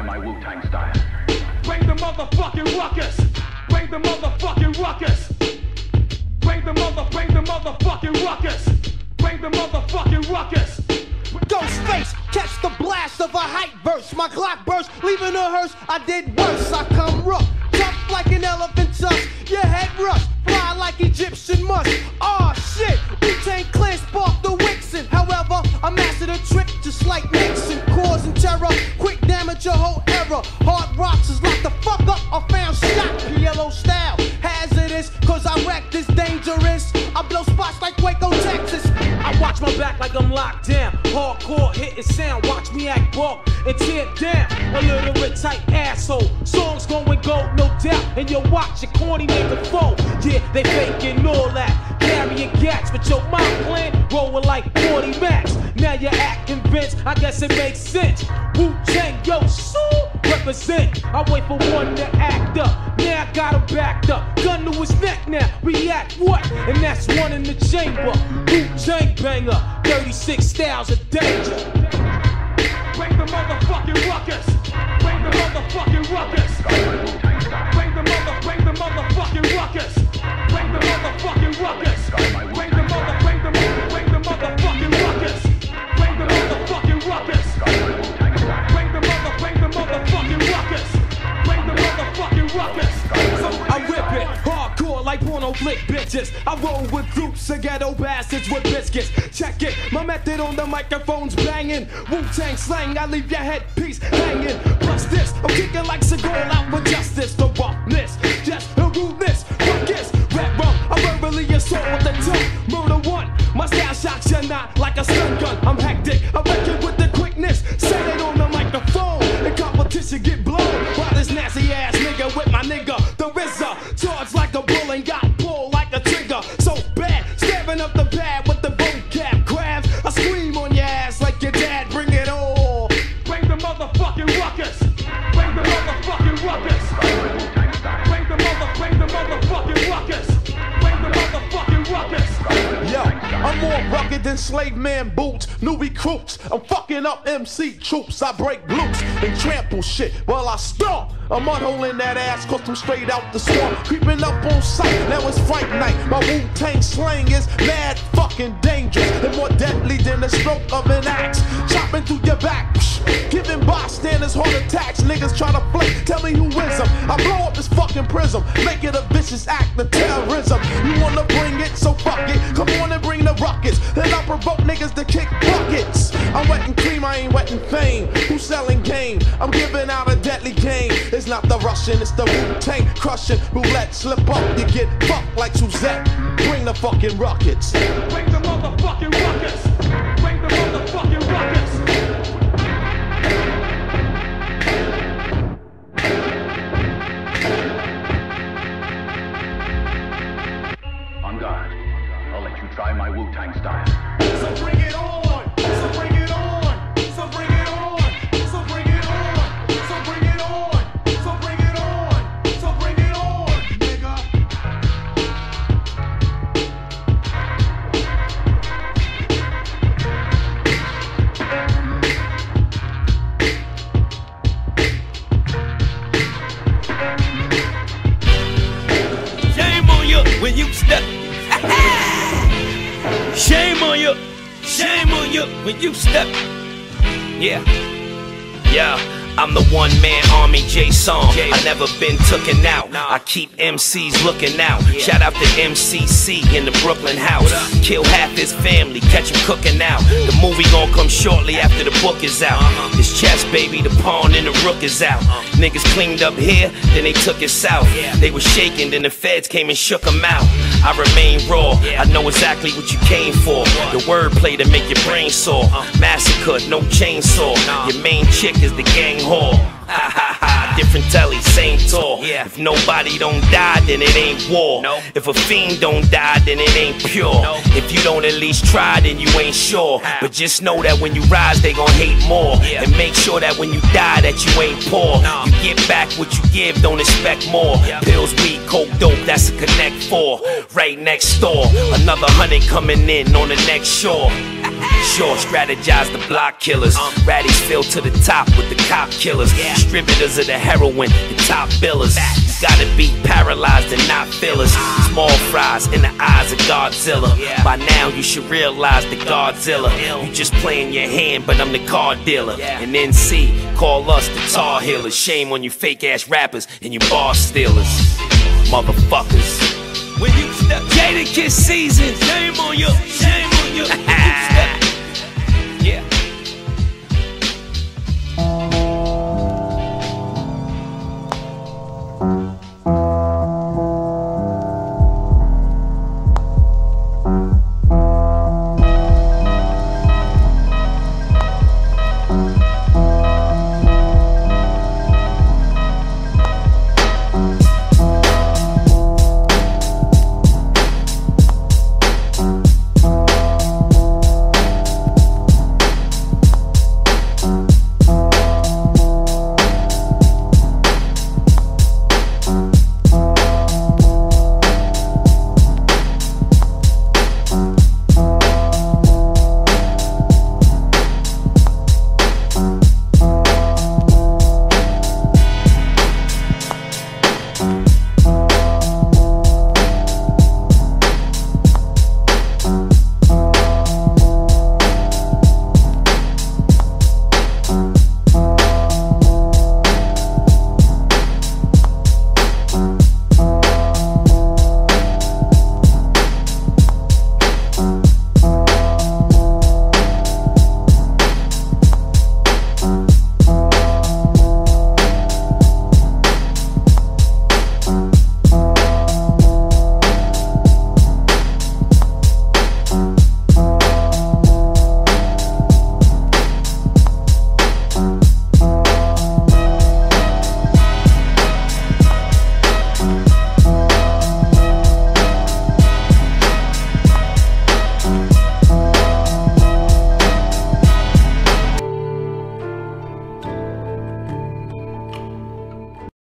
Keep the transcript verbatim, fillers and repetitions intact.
try my Wu-Tang style. Bring the motherfucking ruckus. Bring the motherfucking ruckus. Bring the mother, bring the motherfucking ruckus. Bring the motherfucking ruckus. Ghostface, catch the blast of a hype verse. My Glock burst, leaving a hearse. I did worse. I come rough, tough like an elephant tusk. Your head rush, fly like Egyptian musk. Aw shit, Wu-Tang Clan sparked the Wixen. However, I mastered a trick just like Nixon, causing terror, quick damage your whole era. Hard rocks is locked the fuck up. I found shot, P L O style, hazardous, cause I wreck this dangerous. I blow spots like Waco, Texas. I watch my back like I'm locked down. Hardcore hitting sound, watch me act bulk and tear down. A little bit tight asshole. Songs going gold, no doubt. And you watch your corny nigga fold. Yeah, they faking all that. Carrying gats, but your mind plan rolling like forty max. Now you act convinced, I guess it makes sense. Wu-Tang, yo, so represent. I wait for one to act up. Now I got him backed up. Gun to his neck now, react what? And that's one in the chamber. Wu-Tang banger, thirty-six styles of danger. Bring the motherfucking ruckus. Bring the motherfucking ruckus. Bring the mother, bring the motherfucking ruckus. Bring the motherfucking ruckus. Bring the mother, bring the mother, bring the motherfucking ruckus. Bring the motherfucking ruckus. Bring the mother, bring the motherfucking ruckus. Bring the motherfucking ruckus. I whip it, hardcore like porno flick bitches. I roll with groups of ghetto bastards with biscuits. Check it, my method on the microphone's banging. Wu-Tang slang, I leave your headpiece hanging. Plus this, I'm kicking like Seagull out with justice. The roughness, just the rudeness, ruckus, rap rum. I verbally assault with the tongue. Murder one, my style shocks you not like a stun gun. I'm hectic, I reckon with the quickness. Say it on the microphone, and competition get blown. While this nasty ass nigga with my nigga, the R Z A, charged like a bull and got pulled like a trigger. So bad, stabbing up the pad with the vocab grabs. I scream on your ass like your dad, bring it on. Bring the motherfucking ruckus. Bring the motherfucking ruckus. Bring the mother, bring the motherfucking ruckus. Bring the motherfucking ruckus. Yo, I'm more rugged than slave man boots, new recruits. I'm fucking up M C troops. I break loose and trample shit while I stomp. I'm unholing that ass cause I'm straight out the swamp. Creeping up on sight, now it's fight night. My Wu-Tang slang is mad fucking dangerous and more deadly than the stroke of an axe. Chopping through your back, giving bystanders heart attacks. Niggas try to flake, tell me who is them. I blow up this fucking prism, make it a vicious act of terrorism. You wanna bring it, so fuck it. Come on and bring the ruckus, then I'll provoke niggas to kick buckets. I'm wetting cream, I ain't wetting fame. Who's selling game? I'm giving out a deadly game. It's not the Russian, it's the Wu-Tang crushing. Roulette, slip up, you get fucked like Suzette. Bring the fucking ruckus. Bring the motherfucking ruckus. Bring the motherfucking ruckus. On guard. I'll let you try my Wu-Tang style. So bring it on. So bring it on. So bring it on. So bring it on. So bring it on. So bring it on. So bring it on, nigga. Shame on you when you step. Shame on you. Shame on you when you step. Yeah. Yeah. I'm the one man army, J-Song. I never been tooken out. I keep M Cs looking out. Shout out to M C C in the Brooklyn house. Kill half his family, catch him cooking out. The movie gon' come shortly after the book is out. It's chess, baby, the pawn and the rook is out. Niggas cleaned up here, then they took it south. They were shaking, then the feds came and shook them out. I remain raw, I know exactly what you came for. The wordplay to make your brain sore. Massacre, no chainsaw. Your main chick is the gang whore. Ha ha ha, different telly, same tour. If nobody don't die, then it ain't war. If a fiend don't die, then it ain't pure. If you don't at least try, then you ain't sure. But just know that when you rise, they gon' hate more. And make sure that when you die, that you ain't poor. You get back what you give, don't expect more. Pills, weed, coke, dope, that's a connect for. Right next door, another hundred coming in on the next shore. Sure, strategize the block killers. Raddies filled to the top with the cop killers. Distributors of the heroin, the top billers. You gotta be paralyzed and not fillers. Small fries in the eyes of Godzilla. By now you should realize the Godzilla. You just playing your hand, but I'm the card dealer. And N C, call us the Tar Healers. Shame on you fake ass rappers and you bar stealers. Motherfuckers. When you step Jadakiss season, shame on you, shame on you. When you step